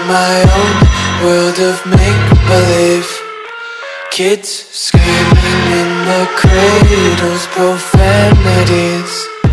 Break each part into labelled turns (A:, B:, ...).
A: my own world of make-believe. Kids screaming in the cradles, profanities.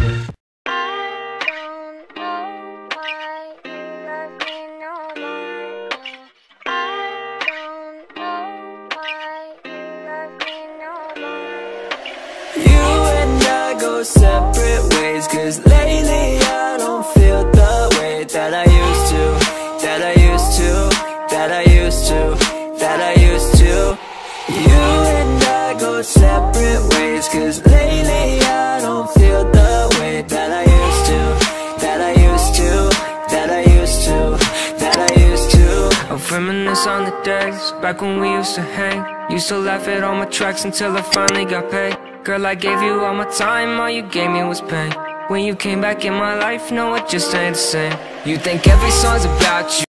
B: You and I go separate ways, 'cause lately I don't feel the way that I used to, that I used to, that I used to, that I used to. You and I go separate ways, 'cause lately I don't feel the way that I used to, that I used to, that I used to, that I used to. I reminisce on the days back when we used to hang. Used to laugh at all my tracks until I finally got paid. Girl, I gave you all my time, all you gave me was pain. When you came back in my life, no, it just ain't the same. You think every song's about you.